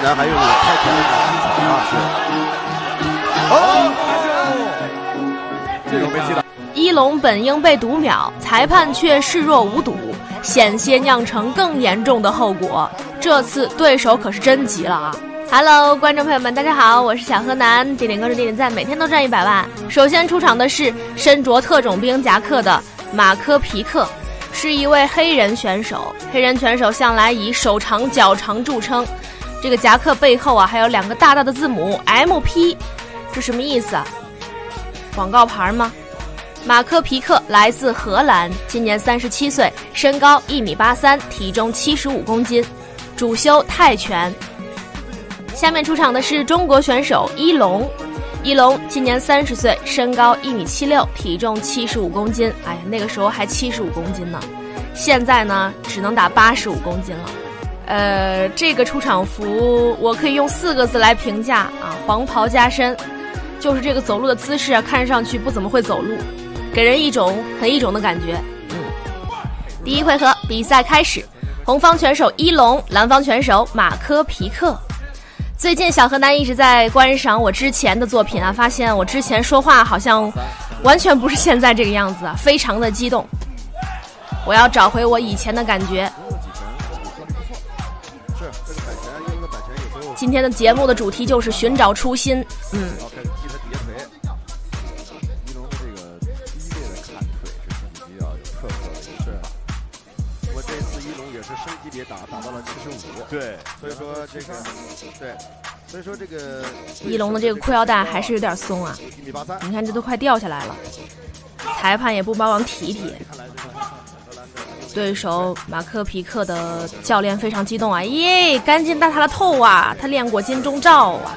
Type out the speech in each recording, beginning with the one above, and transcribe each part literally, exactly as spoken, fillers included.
呢还有太空的啊，是。哦，这个没记到。 一龙本应被读秒，裁判却视若无睹，险些酿成更严重的后果。这次对手可是真急了啊！ Hello， 观众朋友们，大家好，我是小河南，点点关注，点点赞，每天都赚一百万。首先出场的是身着特种兵夹克的马科皮克，是一位黑人选手。黑人选手向来以手长脚长著称。这个夹克背后啊，还有两个大大的字母 M P， 这什么意思啊？广告牌吗？马科皮克来自荷兰，今年三十七岁，身高一米八三，体重七十五公斤，主修泰拳。 下面出场的是中国选手一龙，一龙今年三十岁，身高一米七六，体重七十五公斤。哎呀，那个时候还七十五公斤呢，现在呢只能打八十五公斤了。呃，这个出场服我可以用四个字来评价啊，黄袍加身，就是这个走路的姿势啊，看上去不怎么会走路，给人一种很异种的感觉。嗯，第一回合比赛开始，红方选手一龙，蓝方选手马科皮克。 最近小河南一直在观赏我之前的作品啊，发现我之前说话好像完全不是现在这个样子啊，非常的激动。我要找回我以前的感觉。今天的节目的主题就是寻找初心，嗯。 升级别打打到了七十五，对，所以说这个，对，所以说这个一龙的这个裤腰带还是有点松啊，你看这都快掉下来了，裁判也不帮忙提提。对手马科皮克的教练非常激动啊，耶，赶紧带他的透啊，他练过金钟罩啊。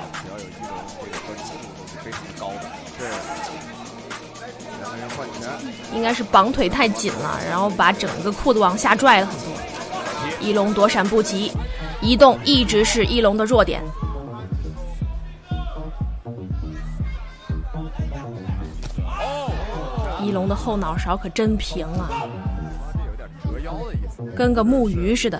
应该是绑腿太紧了，然后把整个裤子往下拽了很多。 一龙躲闪不及，移动一直是一龙的弱点。一龙的后脑勺可真平啊，跟个木鱼似的。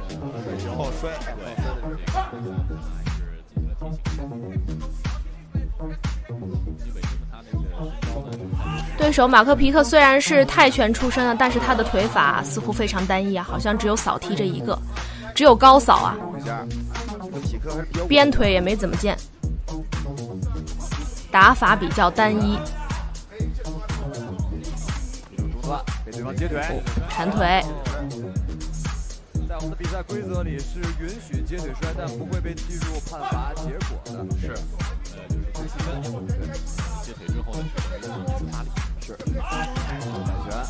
对手马科皮克虽然是泰拳出身的，但是他的腿法似乎非常单一啊，好像只有扫踢这一个，只有高扫啊，鞭腿也没怎么见，打法比较单一。 给对方接腿， 缠腿。 在我们的比赛规则里是允许接腿摔，但不会被计入判罚结果的。是，呃，就是公司分数，接腿之后呢，只能一次发力。 是，泰拳。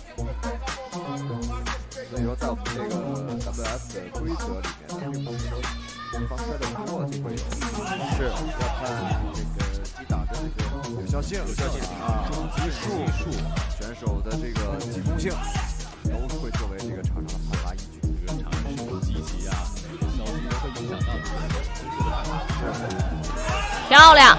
所以说，在我们这个 W F 的规则里面，并不是说对方摔得多就会有，是要看这个击打的这个有效性、有效性啊，攻击数数，选手的这个机动性，都会作为这个场上的判罚依据。这个场上是有积极啊，消极都会影响到这个最终的判罚。 漂亮。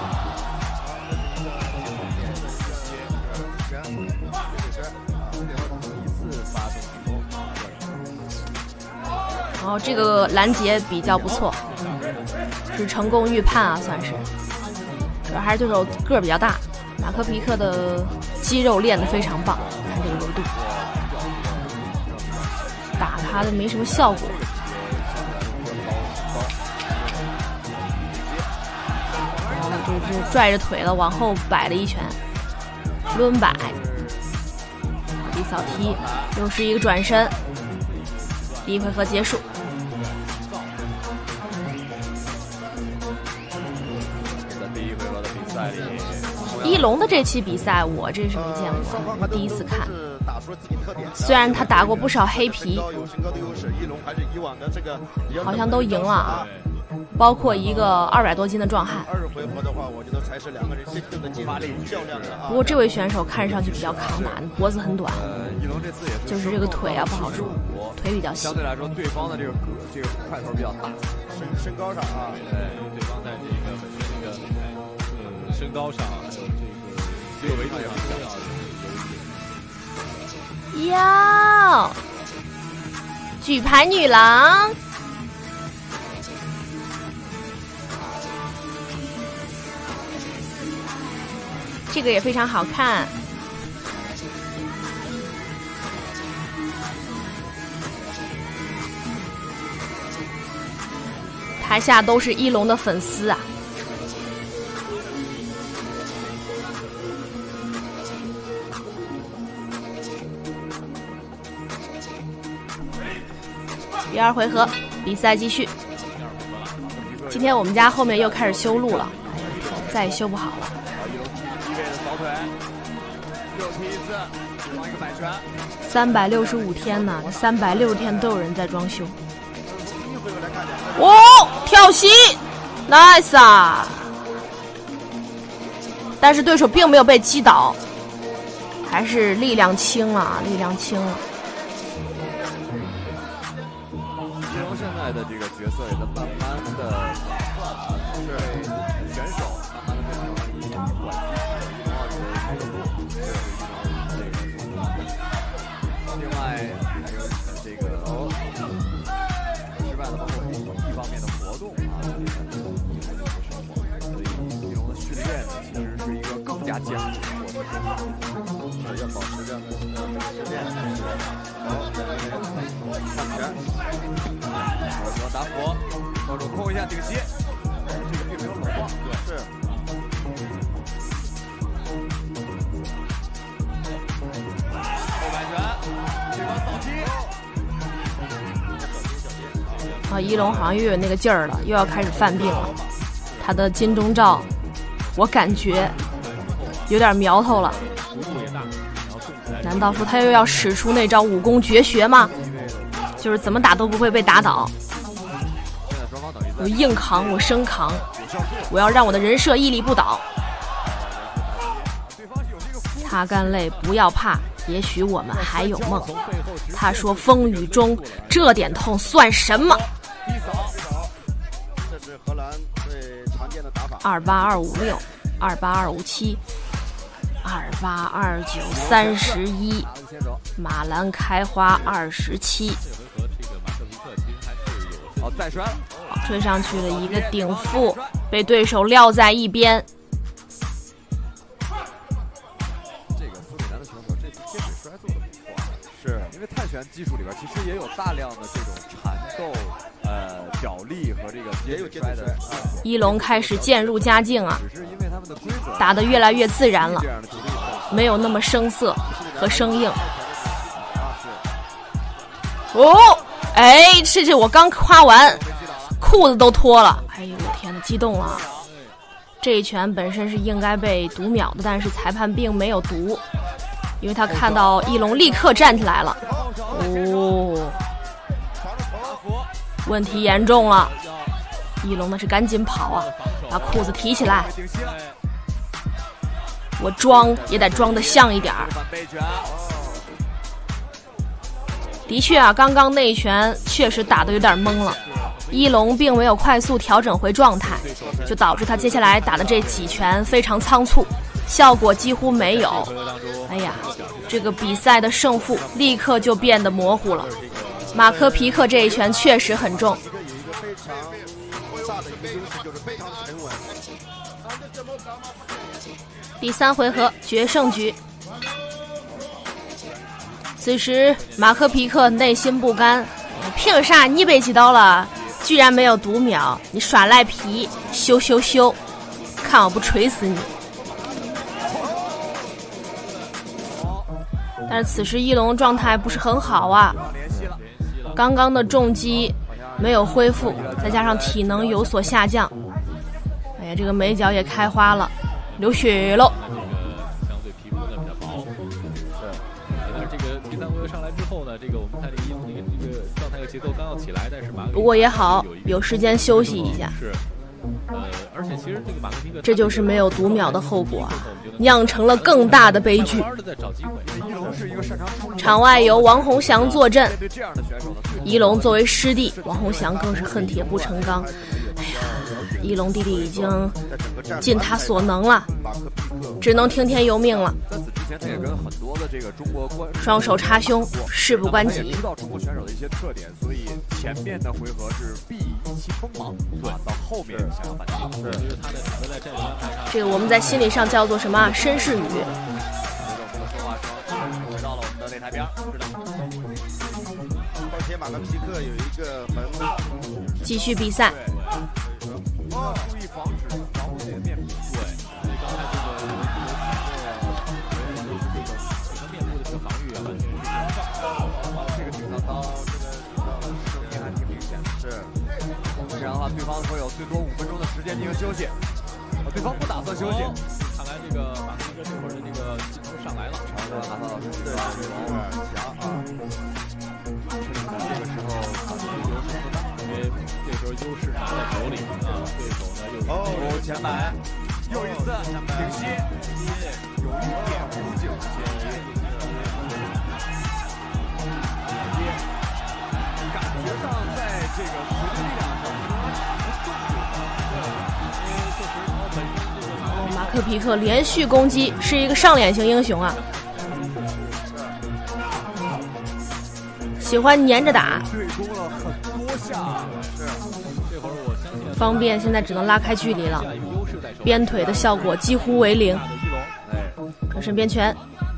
然后这个拦截比较不错，是成功预判啊，算是。主要还是对手个儿比较大，马科皮克的肌肉练得非常棒，看这个维度，打他的没什么效果。然后这是拽着腿了，往后摆了一拳，抡摆，一扫踢，又是一个转身。 第一回合结束。 在第一回合的比赛里， 一龙的这期比赛我真是没见过，第一次看。虽然他打过不少黑皮，好像都赢了啊，包括一个二百多斤的壮汉。不过这位选手看上去比较抗打，脖子很短，就是这个腿啊不好说，腿比较细。 相对来说，对方的这个个这个块头比较大， 身身高上啊， 对，对方在这个这个呃身高上还有这个这个维度上比较哟，举牌女郎， 这个也非常好看。台下都是一龙的粉丝啊。第二回合，比赛继续。今天我们家后面又开始修路了，哎呀，再也修不好了。三百六十五天呢，三百六十天都有人在装修。哦，跳膝 ，nice 啊！但是对手并没有被击倒，还是力量轻了，力量轻了。 金龙现在的这个角色也在慢慢的转换，是选手慢慢的变成了一些管一龙二的俱乐部，这个这个。另外还有这个哦，失败的包括一方面的活动啊，还有一些生活，所以一龙的训练呢，其实是一个更加艰苦的过程，要保持这样的呃这个训练。好，在这边上拳。我说打斧，高手控一下顶膝，这个并没有冷晃，对，是。后摆拳，对方扫击。 啊，一龙好像又有那个劲儿了，又要开始犯病了。他的金钟罩，我感觉有点苗头了。难道说他又要使出那招武功绝学吗？就是怎么打都不会被打倒。我硬扛，我生扛，我要让我的人设屹立不倒。擦干泪，不要怕，也许我们还有梦。他说风雨中这点痛算什么？ 这是荷兰最常见的打法。 二八二五六，二八二五七，二八二九三十一，马兰开花二十七。 好，再摔了。 追上去的一个顶负，被对手撂在一边。 这个苏里南的选手这次贴水摔做的不错，是因为泰拳技术里边其实也有大量的这种缠斗、呃脚力和这个也有摔的。 一龙开始渐入佳境啊， 只是因为他们的规则打得越来越自然了，没有那么生涩和生硬。哦，哎，这这我刚夸完。裤子都脱了，哎呦我天哪，激动了！这一拳本身是应该被读秒的，但是裁判并没有读，因为他看到一龙立刻站起来了。哦，问题严重了！一龙那是赶紧跑啊，把裤子提起来。我装也得装得像一点儿。的确啊，刚刚那一拳确实打得有点懵了。一龙并没有快速调整回状态，就导致他接下来打的这几拳非常仓促，效果几乎没有。哎呀，这个比赛的胜负立刻就变得模糊了。马科皮克这一拳确实很重。第三回合决胜局，此时马科皮克内心不甘，凭啥你被击倒了？居然没有读秒，你耍赖皮，羞羞羞，看我不锤死你！但是此时一龙状态不是很好啊，刚刚的重击没有恢复，再加上体能有所下降，哎呀，这个眉角也开花了，流血喽。 相对皮肤呢比较薄，是。但是这个第三回合上来之后呢，这个我们看这个一龙这个这个状态和节奏刚要起来，但是马不过也好，有时间休息一下。 是。呃，而且其实这个马克皮克， 这就是没有读秒的后果啊，酿成了更大的悲剧。场外由王洪祥坐镇，一龙作为师弟，王洪祥更是恨铁不成钢。哎呀，一龙弟弟已经尽他所能了，只能听天由命了。双手插胸，事不关己。 知道中国选手的一些特点，所以前面的回合是必一其锋芒，对，到后面想要反击， 是， 就是他的整个在战术安排上， 这个我们在心理上叫做什么啊？绅士语。 说话声回到了我们的擂台边，是的。 而且马克皮克有一个很继续比赛。 哦，注意防止防护这个面部。 对，所以刚才这个这个面部的这个防御啊，完全是这个顶上刀，这个顶上的声音还挺明显的。 是， 这样的话，对方会有最多五分钟的时间进行休息。对方不打算休息。 哦、看来这个马克皮克这会儿的这个劲头上来了， 然后马克老师对，是有点强啊。 这个时候他们的优势不大， 因为这时候优势拿在手里啊，对手呢又哦前摆，又一次顶膝，有一点弧颈前移，感觉上在这个绝对力量上不是很对，因为确实他本身这个哦，马克皮克连续攻击，是一个上脸型英雄啊。喜欢粘着打， 对攻了很多下， 是这会儿我相信方便现在只能拉开距离了，鞭腿的效果几乎为零。转身边拳，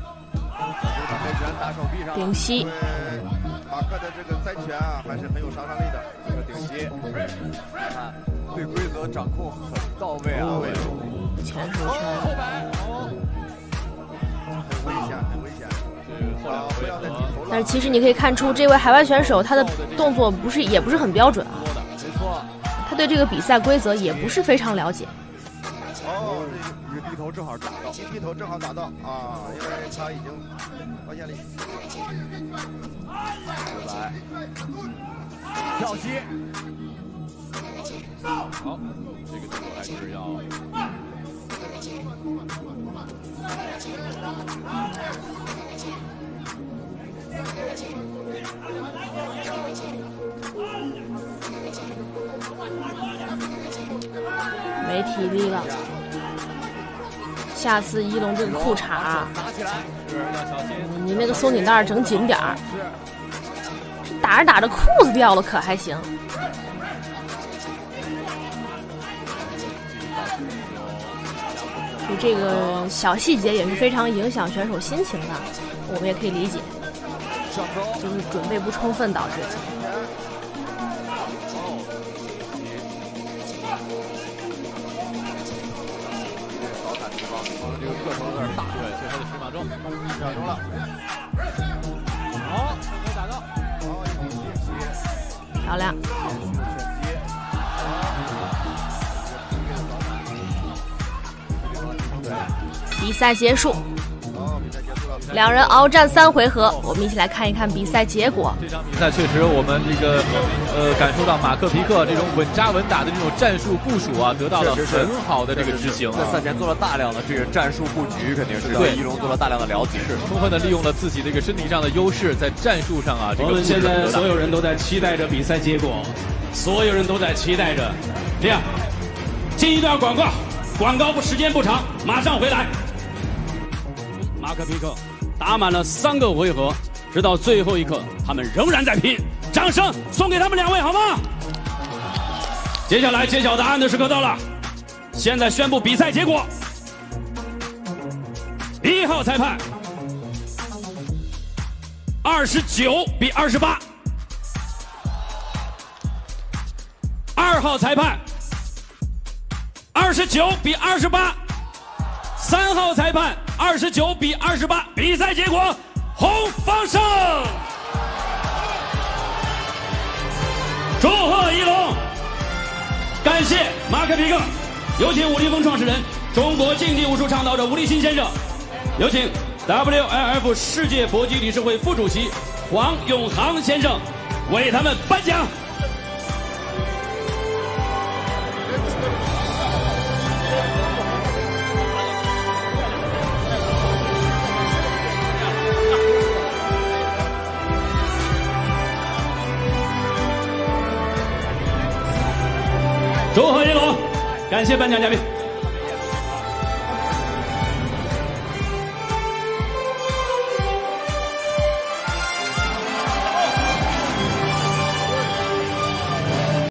顶膝， 马克的这个栽拳啊，还是很有杀伤力的。 这个顶膝，看对规则掌控很到位啊， 前手拳， 很危险，很危险。啊，不要再低头了。 但是其实你可以看出，这位海外选手他的动作不是也不是很标准啊。 没错， 他对这个比赛规则也不是非常了解。 哦， 一个低头正好打到， 一低头正好打到啊，因为他已经发现了。 来，跳膝。 好，这个动作还是要。 没体力了，下次一龙这个裤衩，你那个松紧带整紧点儿。打着打着裤子掉了可还行。就这个小细节也是非常影响选手心情的，我们也可以理解，就是准备不充分导致的。 这个个头有点大， 对，最后的十秒钟， 十秒钟了。 好，成功打到， 好，一比七， 漂亮。比赛结束。 哦，比赛结束了。 两人鏖战三回合，我们一起来看一看比赛结果。 这场比赛确实，我们这个呃感受到马克皮克这种稳扎稳打的这种战术部署啊，得到了很好的这个执行。 在赛前做了大量的这个战术布局，肯定是对一龙做了大量的了解， 是充分的利用了自己这个身体上的优势，在战术上啊，这个我们现在所有人都在期待着比赛结果，所有人都在期待着。这样，进一段广告，广告不时间不长，马上回来。马克皮克打满了三个回合，直到最后一刻，他们仍然在拼。掌声送给他们两位好吗？接下来揭晓答案的时刻到了，现在宣布比赛结果。一号裁判二十九比二十八，二号裁判二十九比二十八，三号裁判二十九比二十八，比赛结果红方胜。祝贺一龙，感谢马克皮克，有请武力风创始人、中国竞技武术倡导者吴立新先生，有请 W L F 世界搏击理事会副主席黄永航先生为他们颁奖。祝贺一龙，感谢颁奖嘉宾。